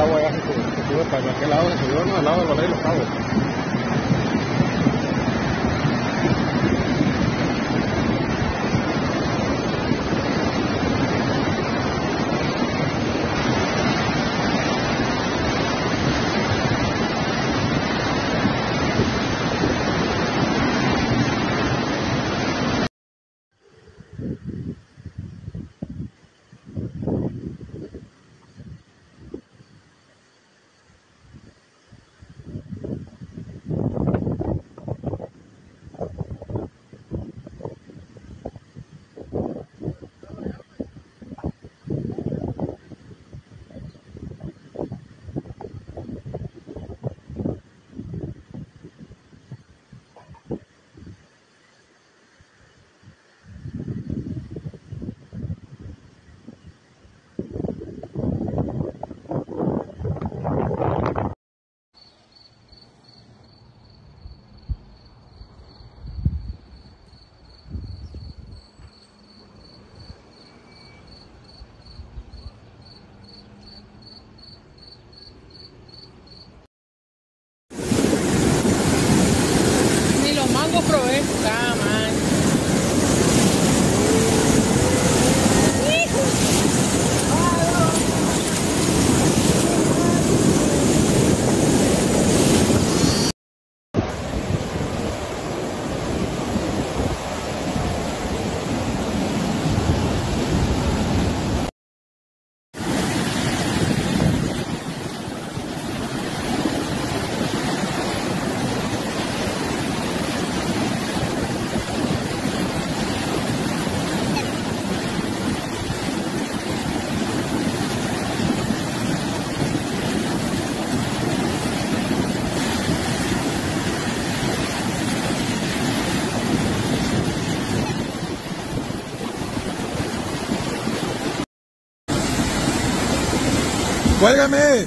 agua ya se sube para aquel lado, se subió, ¿no? Al lado del Valle de los Cabos. Probé, man. ¡Cuélgame!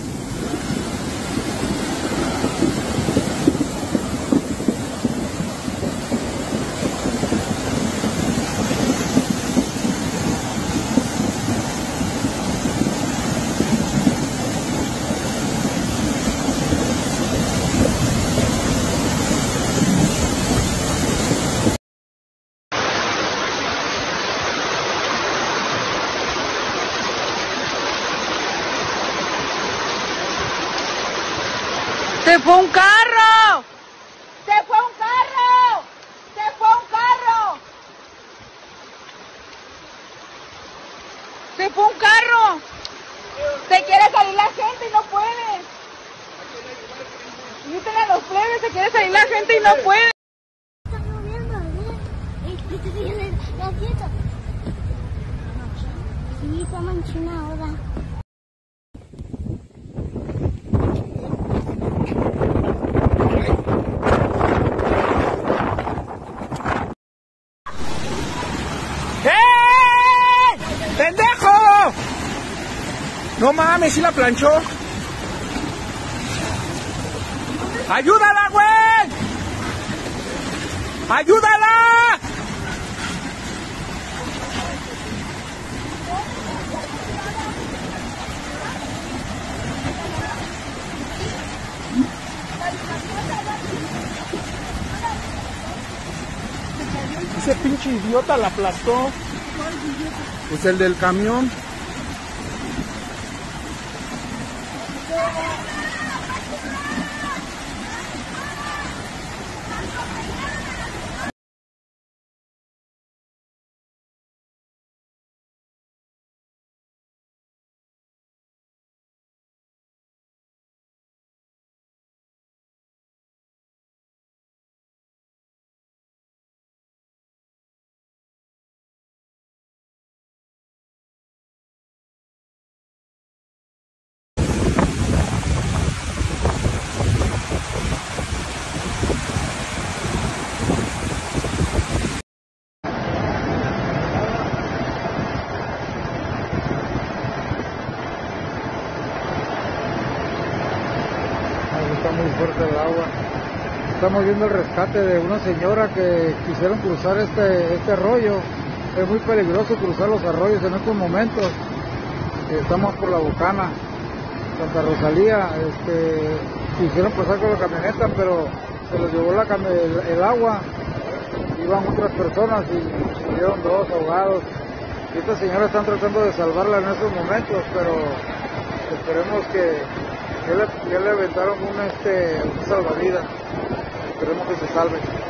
¡Se fue un carro! ¡Se fue un carro! ¡Se fue un carro! ¡Se fue un carro! Se quiere salir la gente y no puede. Griten a los plebes, se quiere salir la gente y no puede. Está lloviendo, la fiesta. Sí, está manchina ahora. ¡Pendejo! No mames, ¿sí la planchó? ¡Ayúdala, güey! ¡Ayúdala! Ese pinche idiota la aplastó. Pues el del camión. Está muy fuerte el agua. Estamos viendo el rescate de una señora que quisieron cruzar este arroyo. Es muy peligroso cruzar los arroyos en estos momentos. Estamos por la Bucana. Santa Rosalía, quisieron pasar con la camioneta, pero se los llevó el agua, iban otras personas y murieron 2 ahogados. Y esta señora están tratando de salvarla en estos momentos, pero esperemos que ya le aventaron un salvavidas, esperemos que se salve.